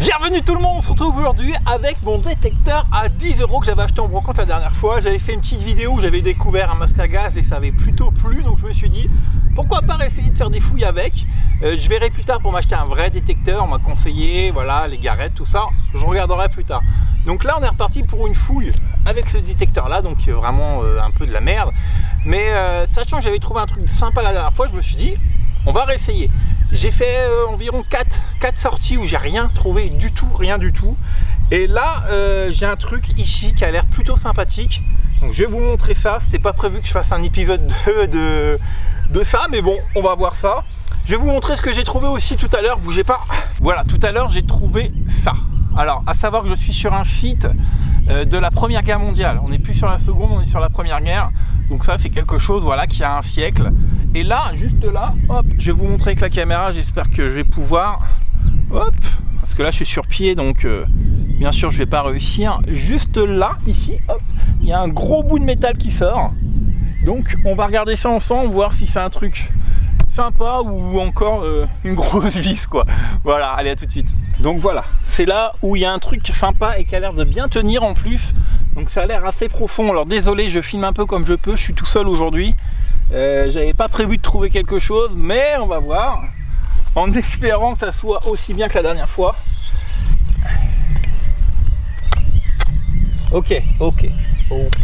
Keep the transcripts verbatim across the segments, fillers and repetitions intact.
Bienvenue tout le monde, on se retrouve aujourd'hui avec mon détecteur à dix euros que j'avais acheté en brocante la dernière fois. J'avais fait une petite vidéo où j'avais découvert un masque à gaz et ça avait plutôt plu, donc je me suis dit pourquoi pas essayer de faire des fouilles avec. Euh, je verrai plus tard pour m'acheter un vrai détecteur, on m'a conseillé, voilà, les garettes, tout ça, je regarderai plus tard. Donc là on est reparti pour une fouille avec ce détecteur là, donc vraiment euh, un peu de la merde. Mais euh, sachant que j'avais trouvé un truc sympa la dernière fois, je me suis dit on va réessayer. J'ai fait euh, environ quatre sorties où j'ai rien trouvé du tout, rien du tout. Et là, euh, j'ai un truc ici qui a l'air plutôt sympathique. Donc je vais vous montrer ça. C'était pas prévu que je fasse un épisode de, de, de ça, mais bon, on va voir ça. Je vais vous montrer ce que j'ai trouvé aussi tout à l'heure. Bougez pas. Voilà, tout à l'heure, j'ai trouvé ça. Alors, à savoir que je suis sur un site euh, de la Première Guerre mondiale. On n'est plus sur la Seconde, on est sur la Première Guerre. Donc ça, c'est quelque chose, voilà, qui a un siècle. Et là, juste là, hop, je vais vous montrer avec la caméra. J'espère que je vais pouvoir, hop, parce que là, je suis sur pied, donc euh, bien sûr, je vais pas réussir. Juste là, ici, hop, il y a un gros bout de métal qui sort. Donc, on va regarder ça ensemble, voir si c'est un truc sympa ou encore euh, une grosse vis, quoi. Voilà, allez, à tout de suite. Donc voilà, c'est là où il y a un truc sympa et qui a l'air de bien tenir en plus. Donc ça a l'air assez profond. Alors désolé, je filme un peu comme je peux, je suis tout seul aujourd'hui. Euh, j'avais pas prévu de trouver quelque chose, mais on va voir. En espérant que ça soit aussi bien que la dernière fois. Ok, ok, ok.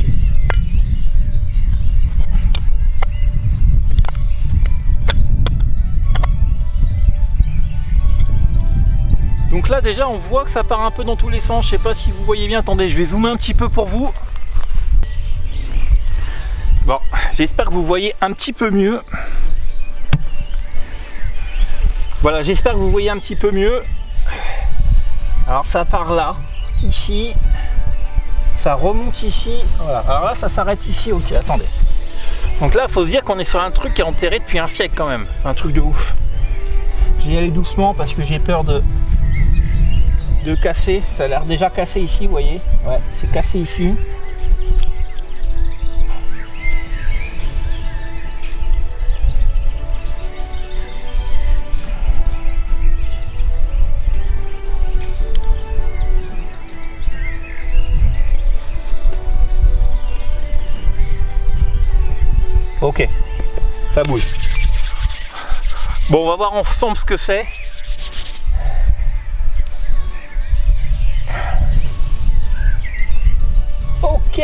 Donc là déjà on voit que ça part un peu dans tous les sens. Je sais pas si vous voyez bien. Attendez, je vais zoomer un petit peu pour vous. Bon, j'espère que vous voyez un petit peu mieux. Voilà, j'espère que vous voyez un petit peu mieux. Alors ça part là, ici, ça remonte ici. Voilà. Alors là ça s'arrête ici. Ok, attendez. Donc là il faut se dire qu'on est sur un truc qui est enterré depuis un siècle quand même. C'est un truc de ouf. Je vais y aller doucement parce que j'ai peur de de casser. Ça a l'air déjà cassé ici, vous voyez. Ouais, c'est cassé ici. Ok, ça bouge. Bon, on va voir ensemble ce que c'est. Ok.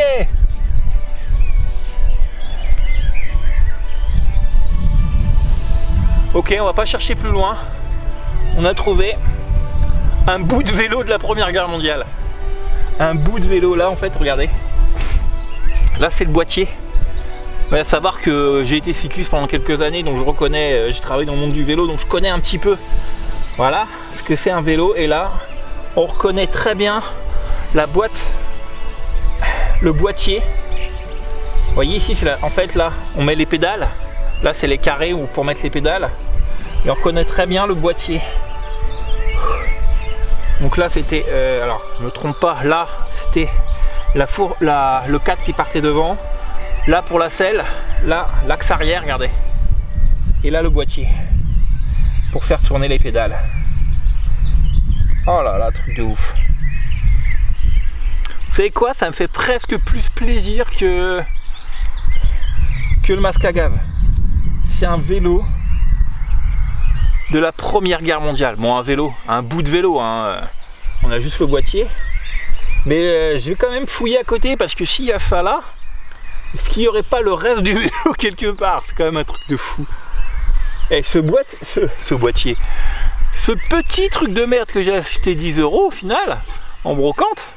Ok, on va pas chercher plus loin. On a trouvé un bout de vélo de la Première Guerre mondiale. Un bout de vélo là, en fait, regardez. Là, c'est le boîtier. À savoir que j'ai été cycliste pendant quelques années, donc je reconnais, j'ai travaillé dans le monde du vélo, donc je connais un petit peu, voilà, ce que c'est un vélo. Et là, on reconnaît très bien la boîte, le boîtier. Vous voyez ici, c'est en fait là, on met les pédales. Là, c'est les carrés ou pour mettre les pédales. Et on reconnaît très bien le boîtier. Donc là, c'était, euh, alors, je ne me trompe pas, là, c'était la four, la, le cadre qui partait devant. Là pour la selle, là l'axe arrière, regardez. Et là le boîtier pour faire tourner les pédales. Oh là là, truc de ouf. Vous savez quoi, ça me fait presque plus plaisir que que le masque à gaz. C'est un vélo de la Première Guerre mondiale. Bon, un vélo, un bout de vélo, hein. On a juste le boîtier. Mais euh, je vais quand même fouiller à côté parce que s'il y a ça là, est-ce qu'il n'y aurait pas le reste du vélo quelque part? C'est quand même un truc de fou. Et ce, boîte, ce, ce boîtier, ce petit truc de merde que j'ai acheté dix euros au final, en brocante,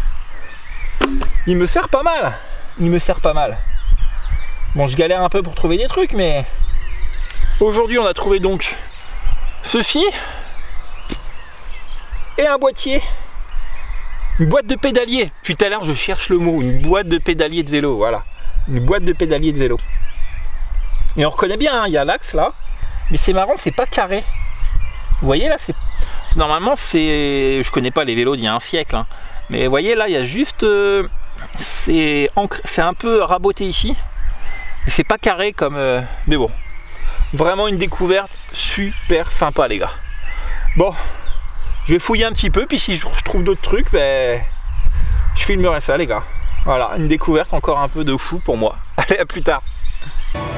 il me sert pas mal. Il me sert pas mal. Bon, je galère un peu pour trouver des trucs, mais aujourd'hui on a trouvé donc ceci et un boîtier. Une boîte de pédalier. Puis tout à l'heure je cherche le mot. Une boîte de pédalier de vélo, voilà. Une boîte de pédalier de vélo. Et on reconnaît bien, hein, il y a l'axe là. Mais c'est marrant, c'est pas carré. Vous voyez là, c'est normalement c'est. Je connais pas les vélos d'il y a un siècle. Hein. Mais vous voyez là, il y a juste. Euh, c'est un peu raboté ici. Et c'est pas carré comme. Euh, mais bon. Vraiment une découverte super sympa les gars. Bon. Je vais fouiller un petit peu, puis si je trouve d'autres trucs, ben, je filmerai ça les gars. Voilà, une découverte encore un peu de fou pour moi. Allez, à plus tard.